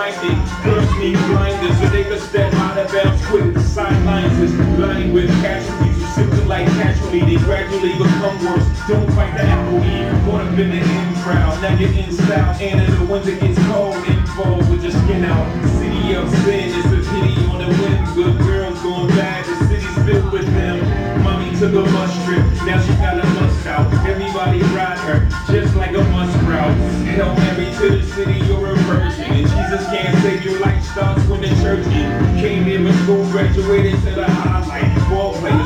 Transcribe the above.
minded. Girls need blinders so they can step out of bounds quick. The sidelines is lined with casualties who symptom like casualty. They gradually become worse. Don't fight the apple eve. Caught up in the in crowd. Now you're in style. And in the winter gets cold. Involved with your skin out. City of sin is a pity on the wind. Good girls going bad. The city's filled with them. Mommy took a bus trip. Now she got a bus out. Everybody ride her just like a bus route. Hail Mary to the city, you're a virgin. And Jesus can't save your life starts when the church in. Came here with school, graduated to the highlight. Ball player,